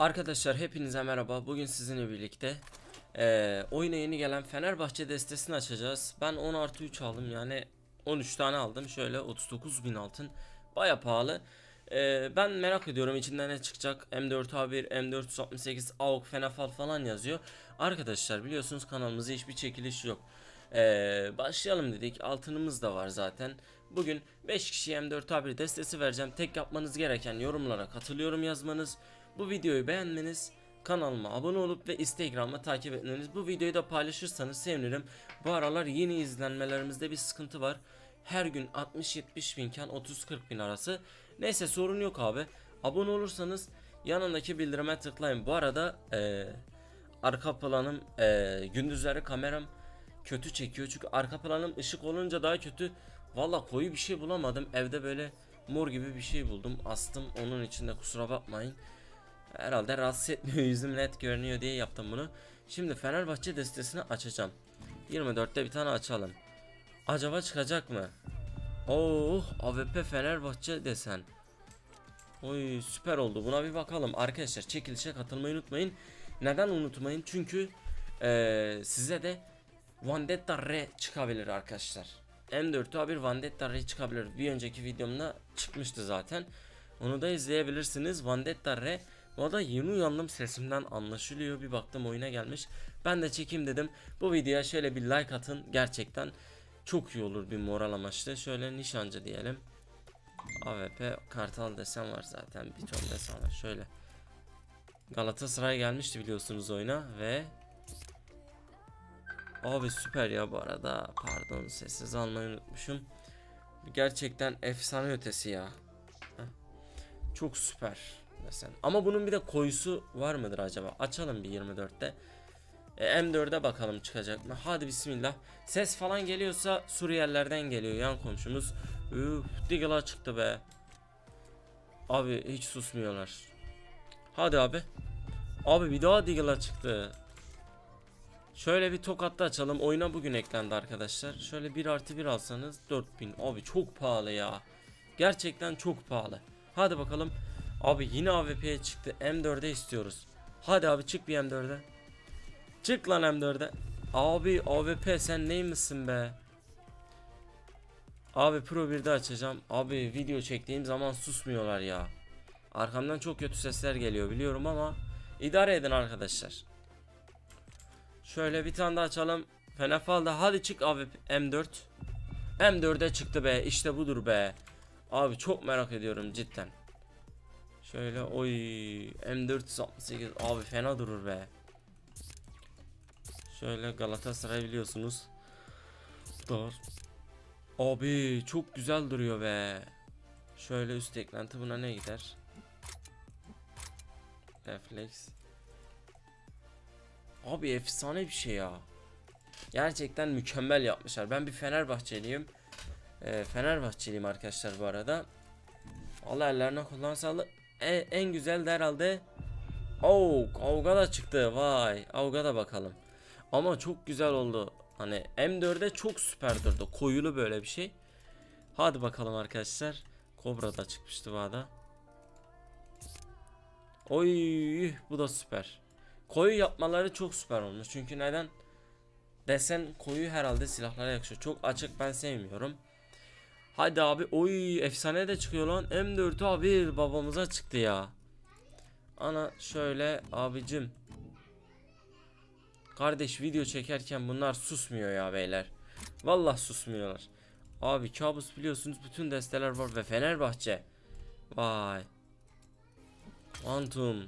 Arkadaşlar hepinize merhaba. Bugün sizinle birlikte oyuna yeni gelen Fenerbahçe destesini açacağız. Ben 10+3 aldım, yani 13 tane aldım. Şöyle 39.000 altın, baya pahalı. Ben merak ediyorum içinden ne çıkacak. M4A1, M468, AUK, Fenafal falan yazıyor. Arkadaşlar biliyorsunuz kanalımızda hiçbir çekiliş yok. Başlayalım dedik, altınımız da var zaten. Bugün 5 kişiye M4A1 destesi vereceğim. Tek yapmanız gereken yorumlara katılıyorum yazmanız, bu videoyu beğenmeniz, kanalıma abone olup ve Instagram'ı takip etmeniz. Bu videoyu da paylaşırsanız sevinirim. Bu aralar yeni izlenmelerimizde bir sıkıntı var. Her gün 60-70 binken 30-40 bin arası. Neyse, sorun yok abi. Abone olursanız yanındaki bildirime tıklayın. Bu arada arka planım, gündüzleri kameram kötü çekiyor. Çünkü arka planım ışık olunca daha kötü. Valla koyu bir şey bulamadım. Evde böyle mor gibi bir şey buldum. Astım, onun için de kusura bakmayın. Herhalde rahatsız etmiyor, yüzüm net görünüyor diye yaptım bunu. Şimdi Fenerbahçe destesini açacağım. 24'te bir tane açalım. Acaba çıkacak mı? Oh, AWP Fenerbahçe desen. Oy, süper oldu. Buna bir bakalım. Arkadaşlar çekilişe katılmayı unutmayın. Neden unutmayın? Çünkü size de Vendetta R çıkabilir arkadaşlar. M4A1 Vendetta R çıkabilir. Bir önceki videomda çıkmıştı zaten. Onu da izleyebilirsiniz. Vendetta R. Bu arada yeni uyandım, sesimden anlaşılıyor. Bir baktım oyuna gelmiş. Ben de çekeyim dedim. Bu videoya şöyle bir like atın. Gerçekten çok iyi olur, bir moral amaçlı. Şöyle nişancı diyelim. AWP Kartal desen var zaten. Bir ton desen var. Şöyle Galatasaray gelmişti biliyorsunuz oyuna ve abi süper ya. Bu arada pardon, sessiz almayı unutmuşum. Gerçekten efsane ötesi ya. Çok süper desen. Ama bunun bir de koyusu var mıdır acaba? Açalım bir 24'te. M4'e bakalım çıkacak mı? Hadi bismillah. Ses falan geliyorsa Suriyelilerden geliyor, yan komşumuz. Üf, Diggle'a çıktı be. Abi hiç susmuyorlar. Hadi abi. Abi bir daha Diggle'a çıktı. Şöyle bir tokatla açalım. Oyuna bugün eklendi arkadaşlar. Şöyle 1+1 alsanız 4000. Abi çok pahalı ya. Gerçekten çok pahalı. Hadi bakalım. Abi yine AWP'ye çıktı. M4'e istiyoruz. Hadi abi çık bir M4'e. Çık lan M4'e. Abi AWP sen neymişsin be? Abi Pro 1'de açacağım. Abi video çektiğim zaman susmuyorlar ya. Arkamdan çok kötü sesler geliyor biliyorum ama idare edin arkadaşlar. Şöyle bir tane daha açalım. Fenafal'da hadi çık abi M4. M4'e çıktı be, işte budur be. Abi çok merak ediyorum cidden. Şöyle oy, M468 abi fena durur be. Şöyle Galatasaray biliyorsunuz. Dur. Abi çok güzel duruyor be. Şöyle üst eklenti buna ne gider? Refleks. Abi efsane bir şey ya. Gerçekten mükemmel yapmışlar. Ben bir Fenerbahçeliyim. Fenerbahçeliyim arkadaşlar bu arada. Allah ellerine kullan sağlık. En güzel de herhalde Avga da çıktı. Vay, Avga da bakalım. Ama çok güzel oldu. Hani M4'e çok süper durdu. Koyulu böyle bir şey. Hadi bakalım arkadaşlar. Kobra da çıkmıştı bu arada. Oy, bu da süper. Koyu yapmaları çok süper olmuş. Çünkü neden? Desen koyu herhalde silahlara yakışıyor. Çok açık ben sevmiyorum. Hadi abi, oy efsane de çıkıyor lan. M4 abi babamıza çıktı ya. Ana şöyle abicim. Kardeş video çekerken bunlar susmuyor ya beyler. Vallahi susmuyorlar. Abi kabus biliyorsunuz, bütün desteler var ve Fenerbahçe. Vay. Quantum.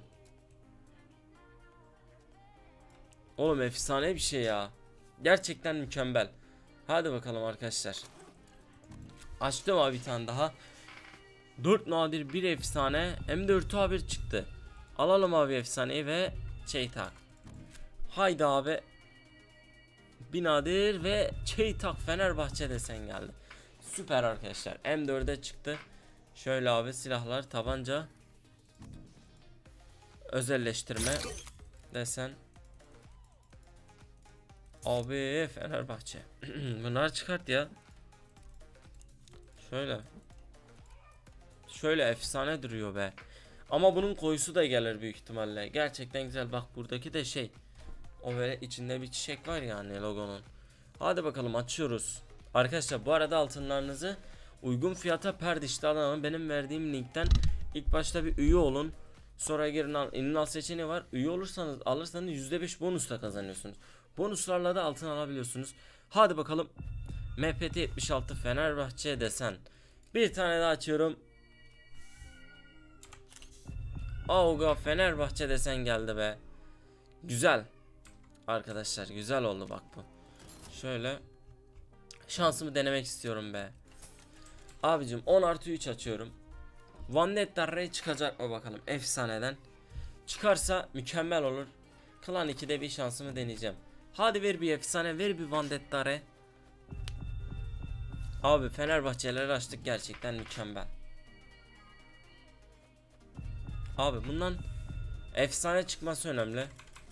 Oğlum efsane bir şey ya. Gerçekten mükemmel. Hadi bakalım arkadaşlar. Açtım abi bir tane daha. 4 nadir bir efsane M4A1 çıktı. Alalım abi efsaneyi ve Çeytak. Haydi abi. Bir nadir ve Çeytak Fenerbahçe desen geldi. Süper arkadaşlar. M4'e çıktı. Şöyle abi silahlar, tabanca. Özelleştirme desen. Abi Fenerbahçe. Bunlar çıkart ya. Şöyle efsane duruyor be. Ama bunun koyusu da gelir büyük ihtimalle. Gerçekten güzel. Bak buradaki de şey. O böyle içinde bir çiçek var yani logonun. Hadi bakalım açıyoruz. Arkadaşlar bu arada altınlarınızı uygun fiyata Perdiş'ten alın. Benim verdiğim linkten ilk başta bir üye olun. Sonra girin al seçeneği var. Üye olursanız alırsanız %5 bonus da kazanıyorsunuz. Bonuslarla da altın alabiliyorsunuz. Hadi bakalım. MPT 76 Fenerbahçe desen. Bir tane daha açıyorum. Auga Fenerbahçe desen geldi be. Güzel. Arkadaşlar güzel oldu bak bu. Şöyle. Şansımı denemek istiyorum be. Abicim 10+3 açıyorum. Vandetta Ray çıkacak mı bakalım efsaneden. Çıkarsa mükemmel olur. Klan 2'de bir şansımı deneyeceğim. Hadi ver bir efsane, ver bir Vandetta Ray. Abi Fenerbahçeleri açtık, gerçekten mükemmel. Abi bundan efsane çıkması önemli.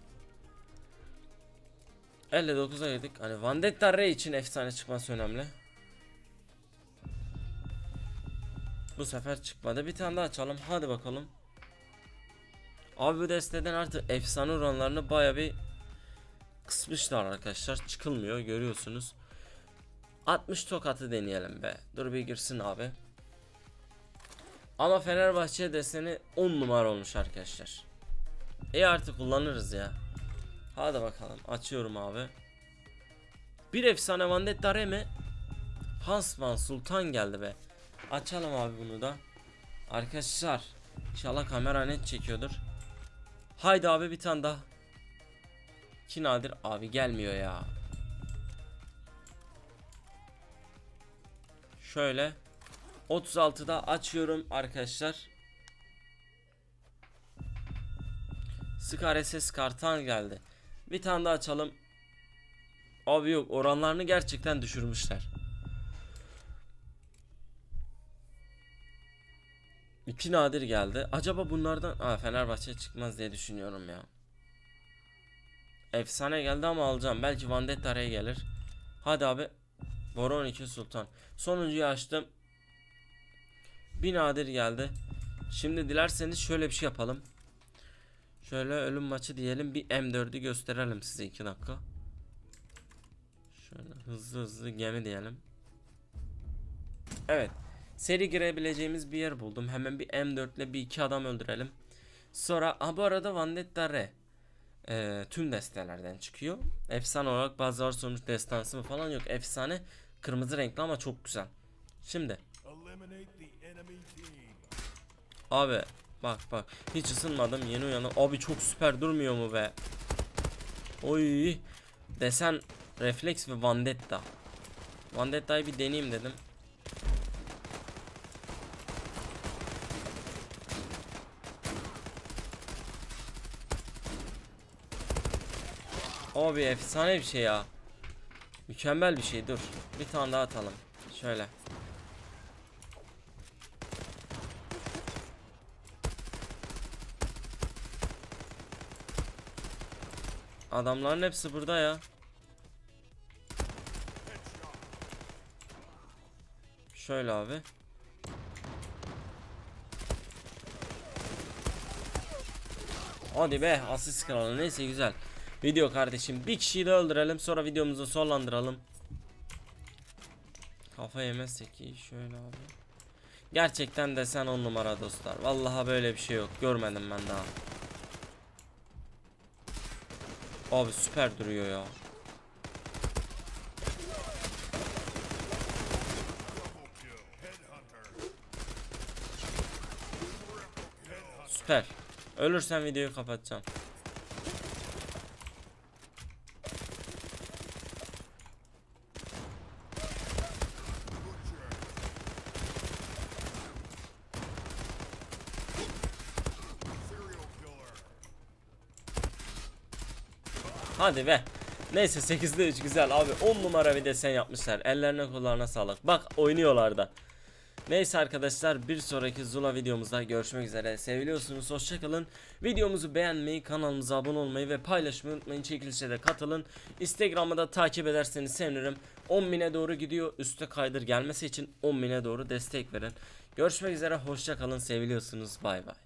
59'a girdik. Hani Vandetta Ray için efsane çıkması önemli. Bu sefer çıkmadı. Bir tane daha açalım. Hadi bakalım. Abi bu desteden artık efsane oranlarını baya bir kısmışlar arkadaşlar. Çıkılmıyor, görüyorsunuz. 60 tokatı deneyelim be. Dur bir girsin abi. Ama Fenerbahçe deseni 10 numara olmuş arkadaşlar. Artık kullanırız ya. Hadi bakalım. Açıyorum abi. Bir efsane Vandetta Ray mi? Hansman Sultan geldi be. Açalım abi bunu da. Arkadaşlar İnşallah kamera net çekiyordur. Haydi abi bir tane daha. 2 nadir abi, gelmiyor ya. Şöyle 36'da açıyorum arkadaşlar. Scar SS kartan geldi. Bir tane daha açalım. Abi yok, oranlarını gerçekten düşürmüşler. 2 nadir geldi. Acaba bunlardan Fenerbahçe çıkmaz diye düşünüyorum ya. Efsane geldi ama alacağım. Belki Vandetta Ray gelir. Hadi abi. Boron 2 Sultan. Sonuncuyu açtım. 1 nadir geldi. Şimdi dilerseniz şöyle bir şey yapalım. Şöyle ölüm maçı diyelim. Bir M4'ü gösterelim size 2 dakika. Şöyle hızlı gemi diyelim. Evet. Seri girebileceğimiz bir yer buldum. Hemen bir M4 ile bir iki adam öldürelim. Sonra bu arada Vandetta Ray tüm destelerden çıkıyor. Efsane olarak bazılar sonuç destansı mı falan yok. Efsane kırmızı renkli ama çok güzel. Şimdi abi bak hiç ısınmadım, yeni uyandım. Abi çok süper durmuyor mu be? Oy, desen refleks ve Vandetta. Vandetta'yı bir deneyeyim dedim. Abi efsane bir şey ya. Mükemmel bir şey. Dur bir tane daha atalım. Şöyle. Adamların hepsi burada ya. Şöyle abi. Hadi be, asist kralı. Neyse güzel. Video kardeşim, bir kişiyi de öldürelim, sonra videomuzu sonlandıralım. Kafa yemezsek iyi. Şöyle abi. Gerçekten desen 10 numara dostlar. Vallahi böyle bir şey yok. Görmedim ben daha. Abi süper duruyor ya. Süper. Ölürsen videoyu kapatacağım. Hadi be. Neyse 8'de 3 güzel abi, 10 numara bir desen yapmışlar. Ellerine kollarına sağlık. Bak oynuyorlar da. Neyse arkadaşlar, bir sonraki Zula videomuzda görüşmek üzere. Seviliyorsunuz, hoşçakalın. Videomuzu beğenmeyi, kanalımıza abone olmayı ve paylaşmayı unutmayın. Çekilişe de katılın. Instagram'ı da takip ederseniz sevinirim. 10.000'e doğru gidiyor. Üste kaydır gelmesi için 10.000'e doğru destek verin. Görüşmek üzere, hoşçakalın, seviliyorsunuz, bay bay.